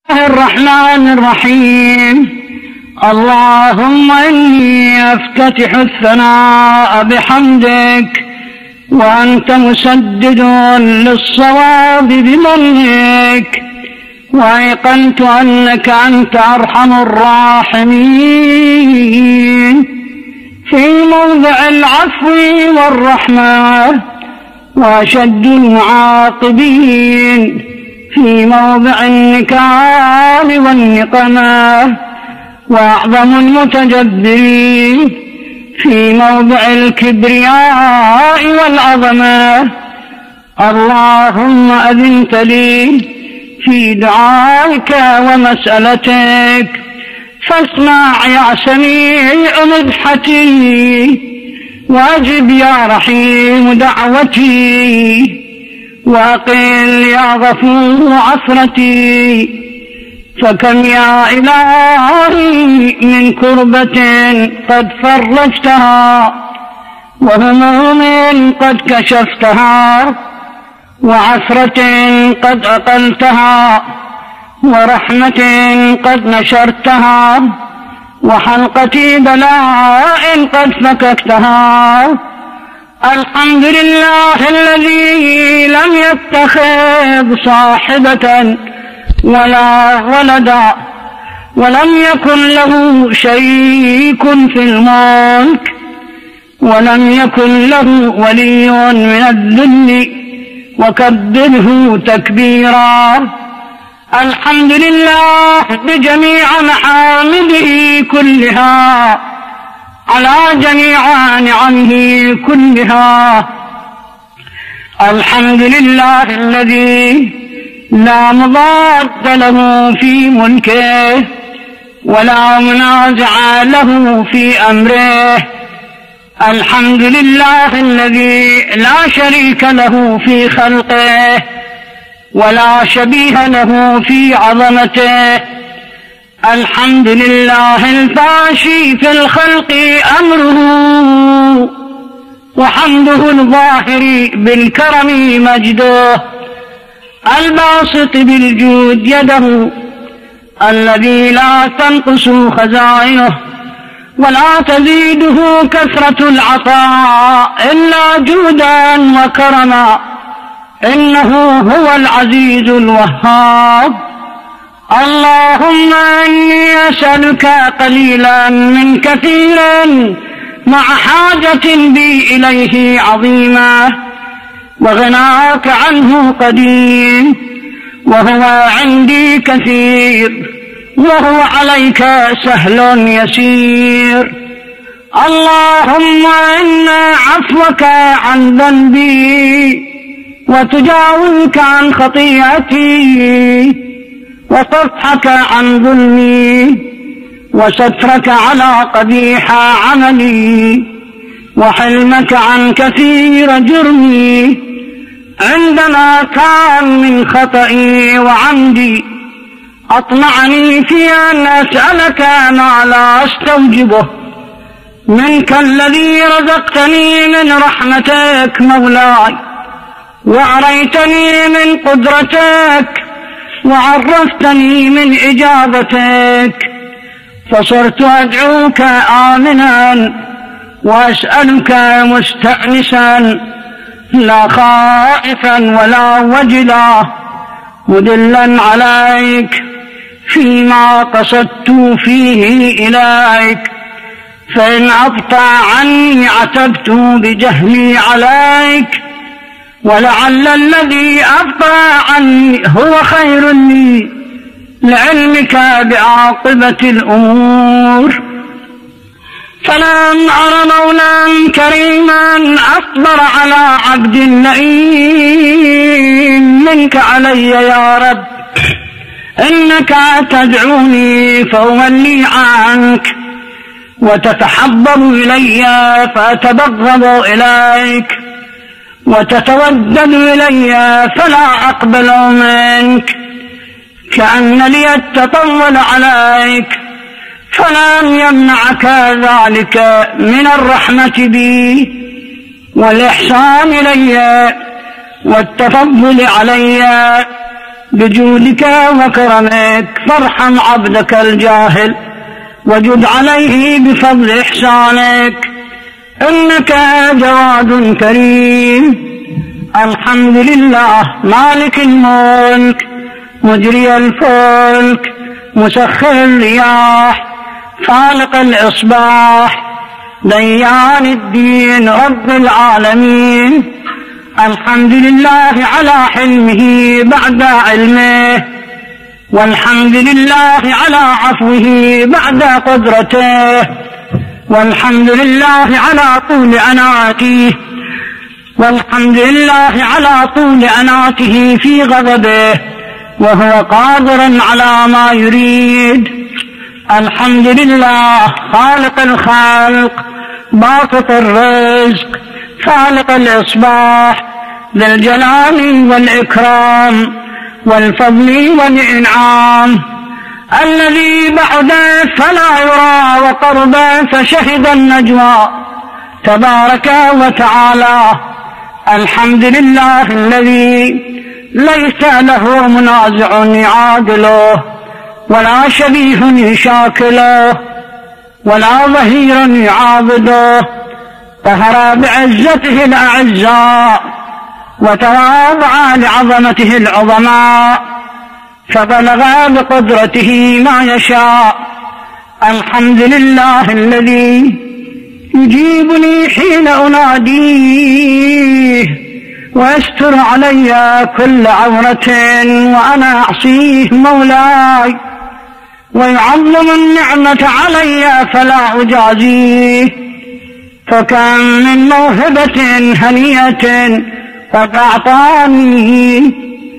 الرحمن الرحيم. اللهم إني أفتتح الثناء بحمدك وأنت مسدد للصواب بمنك، وأيقنت أنك أنت أرحم الراحمين في موضع العفو والرحمة، وأشد المعاقبين في موضع النكال والنقمة، وأعظم المتجبرين في موضع الكبرياء والعظمة. اللهم أذنت لي في دعائك ومسألتك، فاسمع يا سميع مدحتي، واجب يا رحيم دعوتي، وأقل يا غفور عثرتي. فكم يا إلهي من كربة قد فرجتها، وهموم قد كشفتها، وعثرة قد أقلتها، ورحمة قد نشرتها، وحلقة بلاء قد فككتها. الحمد لله الذي لم يتخذ صاحبة ولا ولدا، ولم يكن له شريك في الملك، ولم يكن له ولي من الذل، وكبره تكبيرا. الحمد لله بجميع محامده كلها، على جميع نعمه كلها. الحمد لله الذي لا مضاد له في ملكه، ولا منازع له في أمره. الحمد لله الذي لا شريك له في خلقه، ولا شبيه له في عظمته. الحمد لله الفاشي في الخلق أمره، وحمده الظاهر بالكرم مجده، الباسط بالجود يده، الذي لا تنقص خزائنه ولا تزيده كثرة العطاء إلا جودا وكرما. إنه هو العزيز الوهاب. اللهم إني أسألك قليلا من كثير، مع حاجة بي إليه عظيمة، وغناك عنه قديم، وهو عندي كثير، وهو عليك سهل يسير. اللهم إن عفوك عن ذنبي، وتجاوزك عن خطيئتي، وصفحك عن ظلمي، وسترك على قبيح عملي، وحلمك عن كثير جرمي، عندما كان من خطئي وعمدي. أطمعني في أن أسألك ما لا أستوجبه منك، الذي رزقتني من رحمتك مولاي، وأريتني من قدرتك، وعرفتني من إجابتك، فصرت أدعوك آمنا، وأسألك مستأنسا، لا خائفا ولا وجلا، مدلا عليك فيما قصدت فيه إليك. فإن أبطأ عني عتبت بجهلي عليك، ولعل الذي أبطأ عني هو خير لي، لعلمك بعاقبة الأمور. فلم أر مولا كريما أصبر على عبد لئيم منك علي يا رب. إنك تدعوني فأولي عنك، وتتحبب إلي فأتبغض إليك، وتتودد إلي فلا أقبل منك، كأن لي التطول عليك. فلم يمنعك ذلك من الرحمة بي والإحسان إلي والتفضل علي بجودك وكرمك فارحم عبدك الجاهل وجد عليه بفضل إحسانك إنك جواد كريم. الحمد لله مالك الملك مجري الفلك مسخر الرياح خالق الإصباح ديان الدين رب العالمين. الحمد لله على حلمه بعد علمه والحمد لله على عفوه بعد قدرته والحمد لله على طول عناته والحمد لله على طول عناته في غضبه وهو قادر على ما يريد. الحمد لله خالق الخلق باسط الرزق خالق الإصباح ذي الجلال والإكرام والفضل والإنعام الذي بعد فلا يرى وقرب فشهد النجوى تبارك وتعالى. الحمد لله الذي ليس له منازع يعادله ولا شبيه يشاكله ولا ظهير يعاضده قهر بعزته الأعزاء وتواضع لعظمته العظماء فبلغ بقدرته ما يشاء. الحمد لله الذي يجيبني حين أناديه ويستر علي كل عورة وأنا أعصيه مولاي ويعظم النعمة علي فلا أجازيه. فكم من موهبة هنية قد أعطاني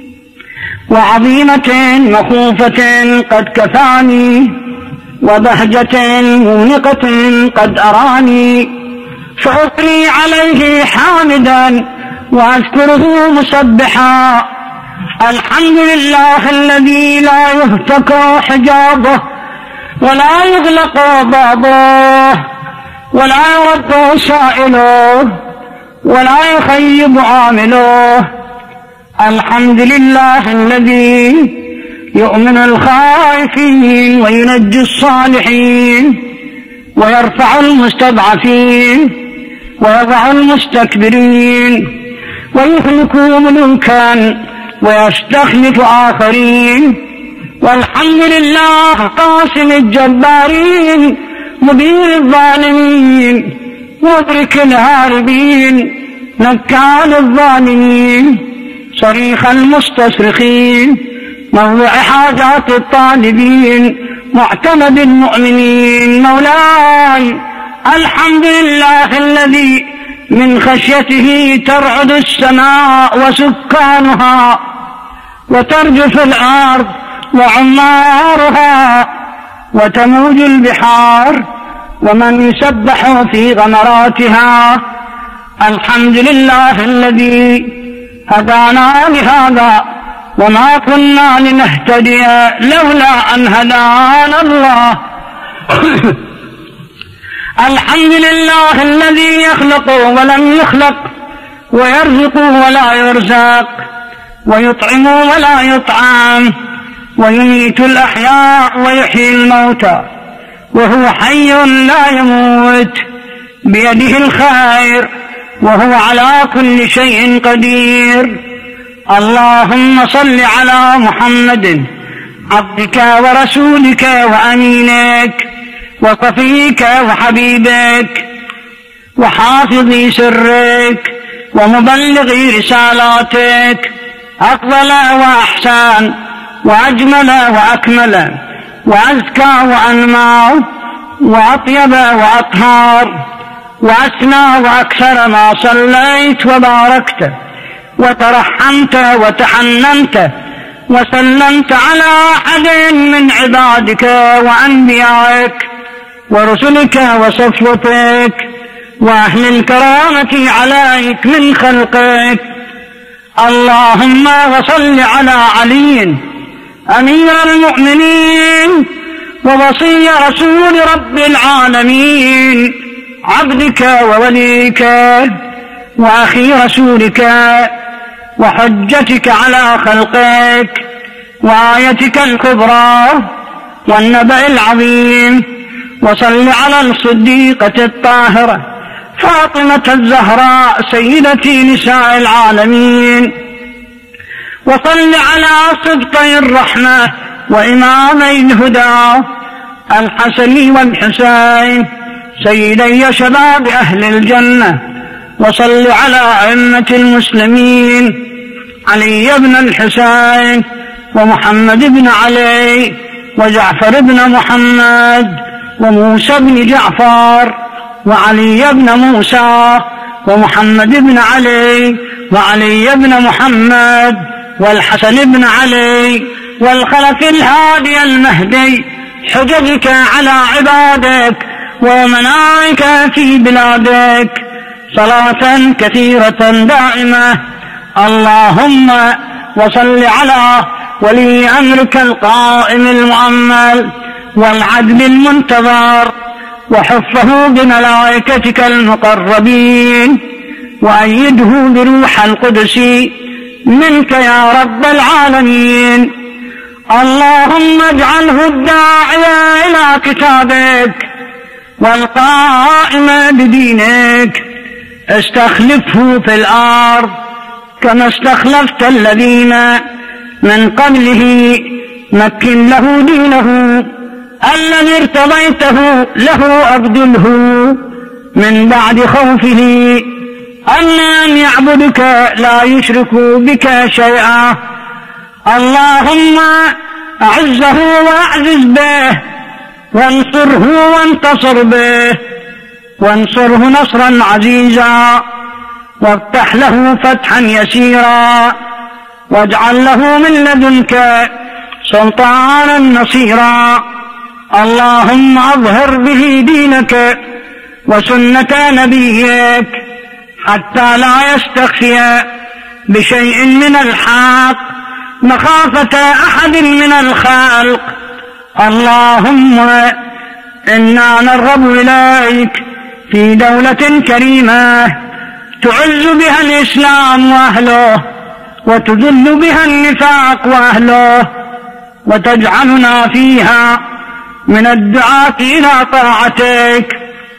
وعظيمة مخوفة قد كفاني وبهجة مونقة قد أراني فأثني عليه حامدا وأذكره مسبحا. الحمد لله الذي لا يهتك حجابه ولا يغلق بابه ولا يرد سائله ولا يخيب عامله. الحمد لله الذي يؤمن الخائفين وينجي الصالحين ويرفع المستضعفين ويضع المستكبرين ويهلك ملوكا ويستخلف آخرين. والحمد لله قاسم الجبارين مبين الظالمين مدرك الهاربين نكال الظالمين صريخ المستصرخين موضع حاجات الطالبين معتمد المؤمنين مولاي. الحمد لله الذي من خشيته ترعد السماء وسكانها وترجف الأرض وعمارها وتموج البحار ومن يسبح في غمراتها. الحمد لله الذي هدانا لهذا وما كنا لنهتدي لولا أن هدانا الله. الحمد لله الذي يخلق ولم يخلق ويرزق ولا يرزق ويطعم ولا يطعم ويميت الأحياء ويحيي الموتى وهو حي لا يموت بيده الخير وهو على كل شيء قدير. اللهم صل على محمد عبدك ورسولك وأمينك وصفيك وحبيبك وحافظ سرك ومبلغ رسالاتك أفضل وأحسن وأجمل وأكمل وأزكى وأنمى وأطيب وأطهر وأسنى وأكثر ما صليت وباركت وترحمت وتحننت وسلمت على أحد من عبادك وأنبيائك ورسلك وصفوتك وأهل الكرامة عليك من خلقك. اللهم وصل على علي أمير المؤمنين ووصي رسول رب العالمين عبدك ووليك وأخي رسولك وحجتك على خلقك وآيتك الكبرى والنبأ العظيم، وصل على الصديقة الطاهرة فاطمة الزهراء سيدة نساء العالمين، وصل على صدقي الرحمة وإمامي الهدى الحسن والحسين سيدي شباب أهل الجنة، وصل على أئمة المسلمين علي بن الحسين ومحمد بن علي وجعفر بن محمد وموسى بن جعفر وعلي بن موسى ومحمد بن علي وعلي بن محمد والحسن بن علي والخلف الهادي المهدي حججك على عبادك ومنائك في بلادك صلاة كثيرة دائمة. اللهم وصل على ولي أمرك القائم المؤمل والعدل المنتظر وحفه بملائكتك المقربين وأيده بروح القدس منك يا رب العالمين. اللهم اجعله الداعي إلى كتابك والقائم بدينك، استخلفه في الأرض كما استخلفت الذين من قبله، مكن له دينه الذي ارتضيته له أبدله من بعد خوفه أن يعبدك لا يشرك بك شيئا. اللهم أعزه وأعزز به وانصره وانتصر به، وانصره نصرا عزيزا، وافتح له فتحا يسيرا، واجعل له من لدنك سلطانا نصيرا. اللهم أظهر به دينك وسنة نبيك حتى لا يستخفي بشيء من الحق مخافة أحد من الخلق. اللهم إنا نرغب إليك في دولة كريمة تعز بها الإسلام وأهله وتذل بها النفاق وأهله، وتجعلنا فيها من الدعاة إلى طاعتك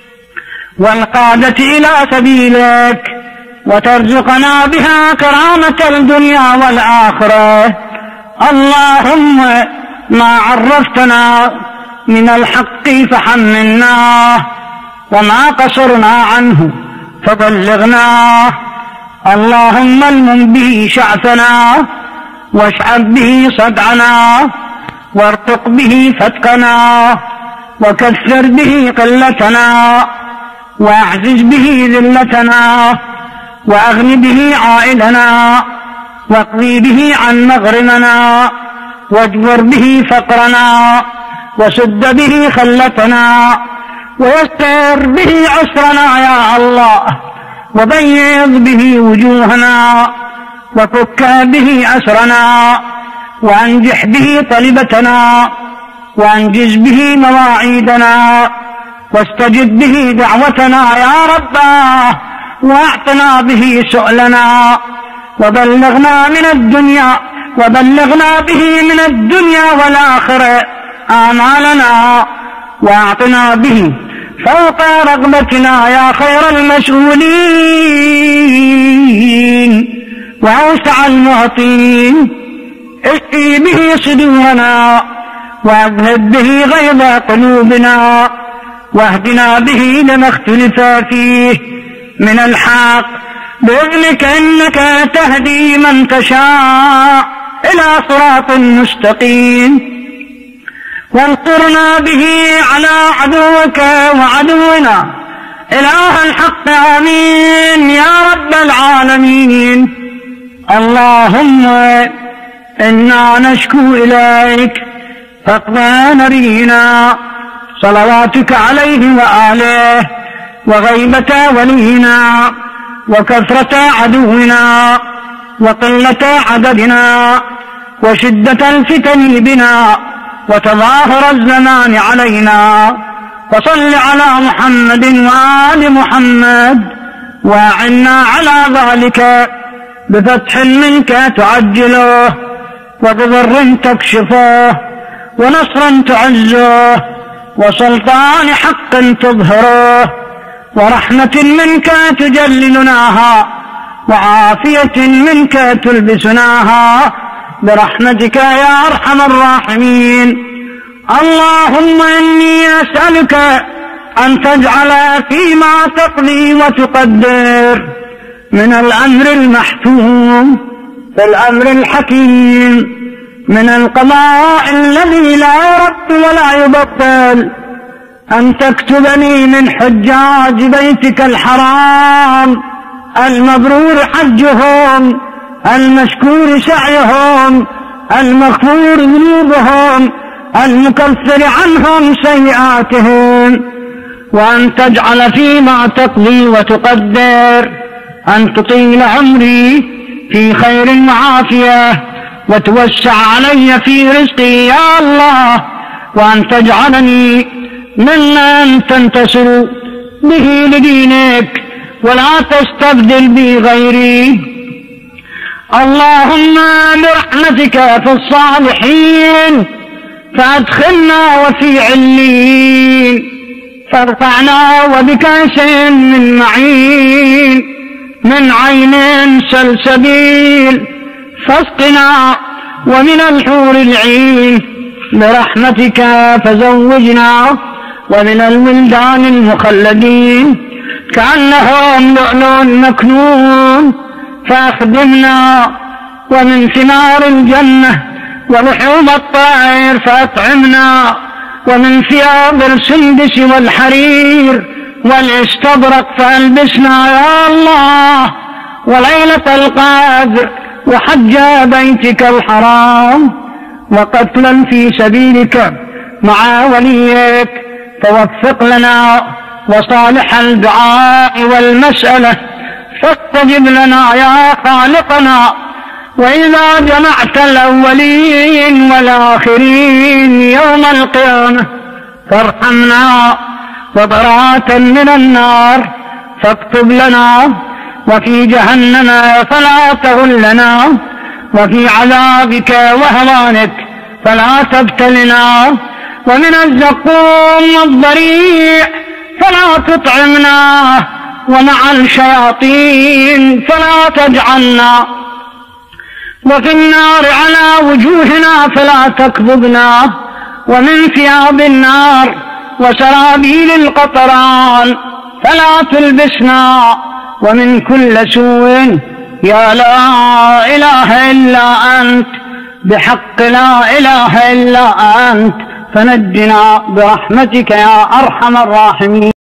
والقادة إلى سبيلك، وترزقنا بها كرامة الدنيا والآخرة. اللهم ما عرفتنا من الحق فحملناه، وما قصرنا عنه فبلغناه. اللهم المم به شعثنا، واشعب به صدعنا، وارتق به فتقنا، وكثر به قلتنا، واعزز به ذلتنا، واغن به عائلنا، واقضي به عن مغرمنا، واجبر به فقرنا، وسد به خلتنا، ويسر به عسرنا يا الله، وبيض به وجوهنا، وفك به أسرنا، وأنجح به طلبتنا، وأنجز به مواعيدنا، واستجب به دعوتنا يا رباه، واعطنا به سؤلنا، وبلغنا به من الدنيا والآخرة آمالنا، واعطنا به فوق رغبتنا يا خير المسؤولين وأوسع المعطين. اشفي به صدورنا، واذهب به غيظ قلوبنا، واهدنا به لما اختلف فيه من الحق بإذنك، إنك تهدي من تشاء إلى صراط مستقيم. وانصرنا به على عدوك وعدونا إله الحق، آمين يا رب العالمين. اللهم إنا نشكو إليك فقد نرينا صلواتك عليه وآله، وغيبة ولينا، وكثرة عدونا، وقلة عددنا، وشدة الفتن بنا، وتظاهر الزمان علينا. فصل على محمد وآل محمد، وأعنا على ذلك بفتح منك تعجله، وبضر تكشفه ونصرا تعزه وسلطان حق تظهره ورحمة منك تجللناها وعافية منك تلبسناها برحمتك يا أرحم الراحمين. اللهم إني أسألك أن تجعل فيما تقضي وتقدر من الأمر المحتوم في الأمر الحكيم، من القضاء الذي لا يرد ولا يبطل، أن تكتبني من حجاج بيتك الحرام المبرور حجهم، المشكور سعيهم، المغفور ذنوبهم، المكفر عنهم سيئاتهم. وأن تجعل فيما تقضي وتقدر أن تطيل عمري في خير وعافية وتوسع علي في رزقي يا الله، وأن تجعلني ممن تنتصر به لدينك ولا تستبدل بي غيري. اللهم برحمتك في الصالحين فأدخلنا وفي علين، فارفعنا وبكأس من معين، من عين سلسبيل، فاسقنا ومن الحور العين برحمتك فزوجنا ومن الولدان المخلدين كأنهم لؤلؤ مكنون فأخدمنا، ومن ثمار الجنة ولحوم الطائر فأطعمنا، ومن ثياب السندس والحرير والاستبرق فألبسنا يا الله، وليلة القدر وحج بيتك الحرام وقتلا في سبيلك مع وليك فوفق لنا وصالح الدعاء والمسألة فاستجب لنا يا خالقنا. وإذا جمعت الأولين والآخرين يوم القيامة فارحمنا، وبراءة من النار فاكتب لنا، وفي جهنم فلا تغلنا، وفي عذابك وهوانك فلا تبتلنا، ومن الزقوم والضريع فلا تطعمنا، ومع الشياطين فلا تجعلنا، وفي النار على وجوهنا فلا تكذبنا، ومن ثياب النار وسرابيل القطران فلا تلبسنا، ومن كل سوء يا لا إله إلا أنت بحق لا إله إلا أنت فنجنا برحمتك يا أرحم الراحمين.